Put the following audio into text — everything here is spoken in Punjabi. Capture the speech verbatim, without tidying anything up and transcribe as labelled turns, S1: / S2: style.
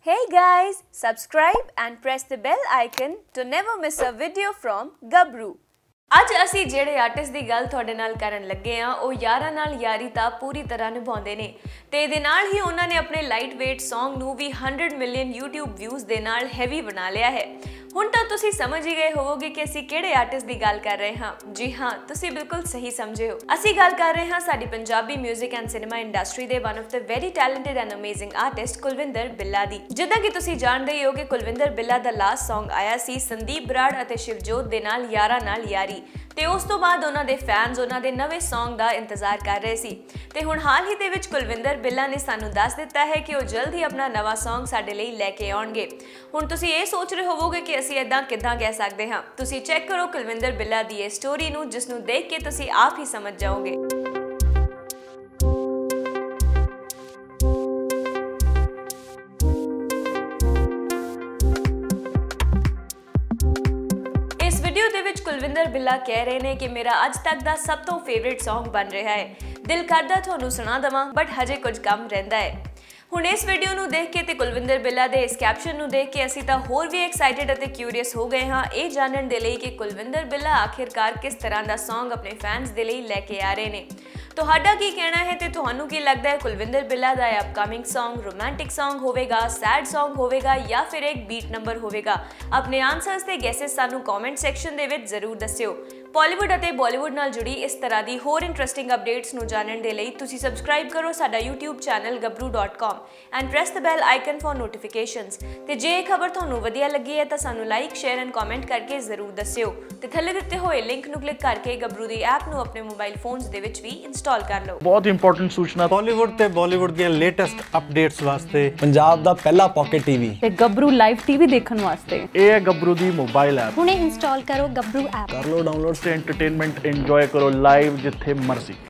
S1: Hey guys, subscribe and press the bell icon to never miss a video from Gabru. ਅੱਜ ਅਸੀਂ ਜਿਹੜੇ ਆਰਟਿਸਟ ਦੀ ਗੱਲ ਤੁਹਾਡੇ ਨਾਲ ਕਰਨ ਲੱਗੇ ਆ ਉਹ ਯਾਰਾਂ ਨਾਲ ਯਾਰੀ ਤਾਂ ਪੂਰੀ ਤਰ੍ਹਾਂ ਨਿਭਾਉਂਦੇ ਨੇ ਤੇ ਇਹਦੇ ਨਾਲ ਹੀ ਉਹਨਾਂ ਨੇ ਆਪਣੇ ਲਾਈਟ ਵੇਟ Song ਨੂੰ ਵੀ one hundred million YouTube views ਦੇ ਨਾਲ ਹੈਵੀ ਬਣਾ ਲਿਆ ਹੈ। ਹੁਣ ਤਾਂ ਤੁਸੀਂ ਸਮਝ ਹੀ ਗਏ ਹੋਵੋਗੇ ਕਿ ਅਸੀਂ ਕਿਹੜੇ ਆਰਟਿਸਟ ਦੀ ਗੱਲ ਕਰ ਰਹੇ ਹਾਂ। ਜੀ ਹਾਂ, ਤੁਸੀਂ ਬਿਲਕੁਲ ਸਹੀ ਸਮਝੇ ਹੋ। ਅਸੀਂ ਗੱਲ ਕਰ ਰਹੇ ਹਾਂ ਸਾਡੀ Punjabi music and cinema industry ਦੇ one of the very talented and amazing artist Kulwinder Billa ਦੀ। ਜਿੱਦਾਂ ਕਿ ਤੁਸੀਂ ਜਾਣਦੇ ਹੀ ਹੋ ਕਿ ਕੁਲਵਿੰਦਰ ਬਿੱਲਾ ਦਾ ਲਾਸਟ Song ਆਇਆ ਸੀ ਸੰਦੀਪ ਬਰਾੜ ਅਤੇ ਸ਼ਿਵਜੋਤ ਦੇ ਨਾਲ ਯਾਰਾਂ ਨਾਲ ਯਾਰੀ ਤੇ ਉਸ ਤੋਂ ਬਾਅਦ ਉਹਨਾਂ ਦੇ ਫੈਨਸ ਉਹਨਾਂ ਦੇ ਨਵੇਂ Song ਦਾ ਇੰਤਜ਼ਾਰ ਕਰ ਰਹੇ ਸੀ ਤੇ ਹੁਣ ਹਾਲ ਹੀ ਦੇ ਵਿੱਚ ਕੁਲਵਿੰਦਰ ਬਿੱਲਾ ਨੇ ਸਾਨੂੰ ਦੱਸ ਦਿੱਤਾ ਹੈ ਕਿ ਉਹ ਜਲਦ ਹੀ ਆਪਣਾ ਨਵਾਂ Song ਸਾਡੇ ਲਈ ਲੈ ਕੇ ਆਉਣਗੇ। ਹੁਣ ਤੁਸੀਂ ਇਹ ਸੋਚ ਰਹੇ ਹੋਵੋਗੇ ਕਿ ਅਸੀਂ ਇਦਾਂ ਕਿੱਦਾਂ ਕਹਿ ਸਕਦੇ ਹਾਂ। ਤੁਸੀਂ ਚੈੱਕ ਕਰੋ ਕੁਲਵਿੰਦਰ ਬਿੱਲਾ ਦੀ ਇਹ ਸਟੋਰੀ ਨੂੰ, ਜਿਸ ਨੂੰ ਦੇਖ ਕੇ ਤੁਸੀਂ ਆਪ ਹੀ ਸਮਝ ਜਾਓਗੇ। ਵੀਡੀਓ ਦੇ ਵਿੱਚ ਕੁਲਵਿੰਦਰ ਬਿੱਲਾ ਕਹਿ ਰਹੇ ਨੇ ਕਿ ਮੇਰਾ ਅੱਜ ਤੱਕ ਦਾ ਸਭ ਤੋਂ ਫੇਵਰਿਟ Song ਬਣ ਰਿਹਾ ਹੈ। ਦਿਲ ਕਰਦਾ ਤੁਹਾਨੂੰ ਸੁਣਾ ਦਵਾਂ ਬਟ ਹਜੇ ਕੁਝ ਕੰਮ ਰਹਿੰਦਾ ਹੈ। ਹੁਣ ਇਸ ਵੀਡੀਓ ਨੂੰ ਦੇਖ ਕੇ ਤੇ ਕੁਲਵਿੰਦਰ ਬਿੱਲਾ ਦੇ ਇਸ ਕੈਪਸ਼ਨ ਨੂੰ ਦੇਖ ਕੇ ਅਸੀਂ ਤਾਂ ਹੋਰ ਵੀ ਐਕਸਾਈਟਡ ਅਤੇ ਕਿਊਰੀਅਸ ਹੋ ਗਏ ਹਾਂ ਇਹ ਜਾਣਨ ਦੇ ਲਈ ਕਿ ਕੁਲਵਿੰਦਰ ਬਿੱਲਾ ਆਖਿਰਕਾਰ ਕਿਸ ਤਰ੍ਹਾਂ ਦਾ Song ਆਪਣੇ ਫੈਨਸ ਦੇ ਲਈ ਲੈ ਕੇ ਆ ਰਹੇ ਨੇ। ਤੁਹਾਡਾ ਕੀ ਕਹਿਣਾ ਹੈ ਤੇ ਤੁਹਾਨੂੰ ਕੀ ਲੱਗਦਾ ਹੈ ਕੁਲਵਿੰਦਰ ਬਿੱਲਾ ਦਾ ਅਪਕਮਿੰਗ Song ਰੋਮਾਂਟਿਕ Song ਹੋਵੇਗਾ, ਸੈਡ Song ਹੋਵੇਗਾ ਜਾਂ ਫਿਰ ਇੱਕ ਬੀਟ ਨੰਬਰ ਹੋਵੇਗਾ? ਆਪਣੇ ਆਨਸਰਸ ਤੇ ਗੈਸਸ ਸਾਨੂੰ ਕਮੈਂਟ ਸੈਕਸ਼ਨ ਦੇ ਵਿੱਚ ਜ਼ਰੂਰ ਦੱਸਿਓ। ਬਾਲੀਵੁੱਡ ਅਤੇ ਬਾਲੀਵੁੱਡ ਨਾਲ ਜੁੜੀ ਇਸ ਤਰ੍ਹਾਂ ਦੀ ਹੋਰ ਇੰਟਰਸਟਿੰਗ ਅਪਡੇਟਸ ਨੂੰ ਜਾਣਨ ਦੇ ਲਈ ਤੁਸੀਂ ਸਬਸਕ੍ਰਾਈਬ ਕਰੋ ਸਾਡਾ YouTube channel gabru dot com and press the bell icon for notifications. ਤੇ ਜੇ ਇਹ ਖਬਰ ਤੁਹਾਨੂੰ ਵਧੀਆ ਲੱਗੀ ਹੈ ਤਾਂ ਸਾਨੂੰ ਲਾਈਕ, ਸ਼ੇਅਰ ਐਂਡ ਕਮੈਂਟ ਕਰਕੇ ਜ਼ਰੂਰ ਦੱਸਿਓ ਤੇ ਥੱਲੇ ਦਿੱਤੇ ਹੋਏ ਲਿੰਕ ਨੂੰ ਕਲਿੱਕ ਕਰਕੇ Gabru ਦੀ ਐਪ ਨੂੰ ਆਪਣੇ ਮੋਬਾਈਲ ਫੋਨਸ ਦੇ ਵਿੱਚ ਵੀ ਇੰਸਟਾਲ ਕਰ ਲਓ।
S2: ਬਹੁਤ ਇੰਪੋਰਟੈਂਟ ਸੂਚਨਾ
S3: ਬਾਲੀਵੁੱਡ ਤੇ ਬਾਲੀਵੁੱਡ ਦੀਆਂ ਲੇਟੈਸਟ ਅਪਡੇਟਸ ਵਾਸਤੇ
S4: ਪੰਜਾਬ ਦਾ ਪਹਿਲਾ ਪਾਕਟ ਟੀਵੀ
S5: ਤੇ Gabru ਲਾਈਵ ਟੀਵੀ ਦੇਖਣ ਵਾਸਤੇ
S2: ਇਹ ਹੈ Gabru ਦੀ ਮੋਬਾਈਲ ਐਪ।
S6: ਹੁਣੇ ਇੰਸਟਾਲ ਕਰੋ Gabru ਐਪ।
S4: ਕਰ ਲਓ ਡਾਊਨਲੋਡ
S2: ਤੇ ਐਂਟਰਟੇਨਮੈਂਟ ਇੰਜੋਏ ਕਰੋ ਲਾਈਵ ਜਿੱਥੇ ਮਰਜ਼ੀ।